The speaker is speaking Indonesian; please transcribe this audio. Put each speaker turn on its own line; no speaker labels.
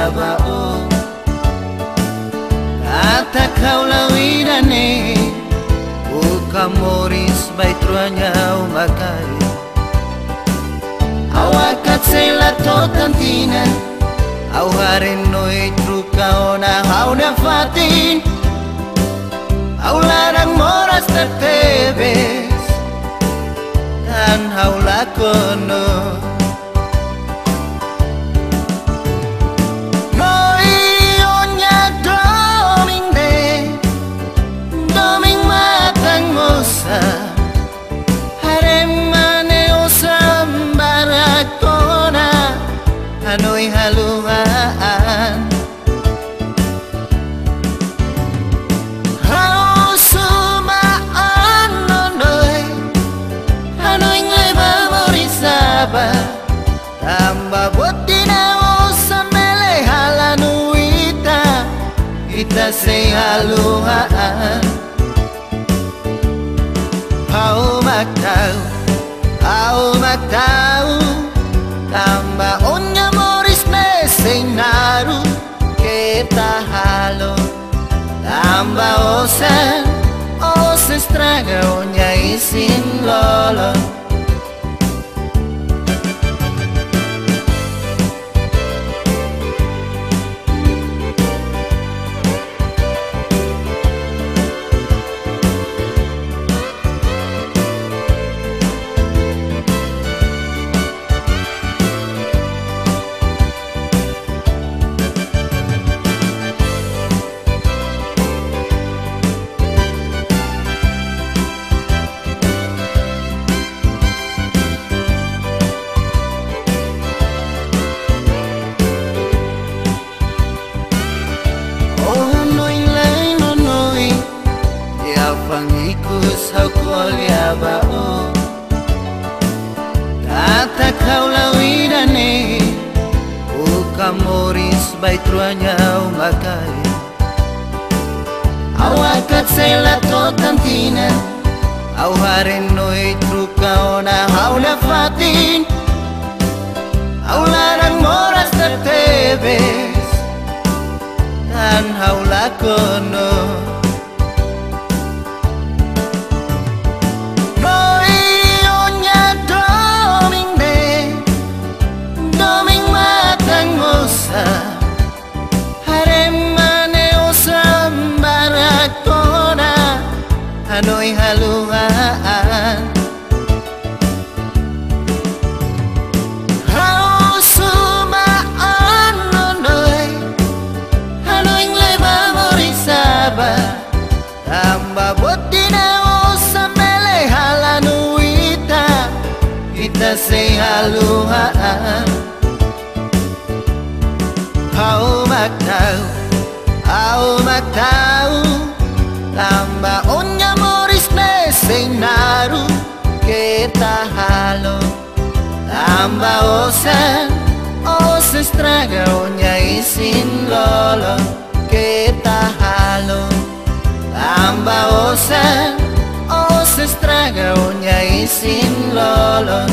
bao kata kau lawirane buka moris baitruanya umakai awakat sela totantina au harin noi truka ona hauda fatin au larang moras tertebes dan haula kono noi onya domin matan osan haremane osan barakona hanoi haluan tambah botina osan mele halanuita ita se haluan au maktau tambah onya moris mesenaru kita halo tambah osan estraga onya isin lolo pangikus hakualia bao kata kau lawirane buka moris baitruanya umakai awakat sela totantina au haren noi truka ona haula fatin au larang moras tertebes dan haula kono haremane osan barakona hanoi haluan hausuma anonoi hanoi leba morisaba tambah botina osan mele halanuita ita se haluan au maktau tambah onya moris mesenaru kita halo tambah osan estraga onya isin lolo kita halo tambah osan estraga onya isin lolo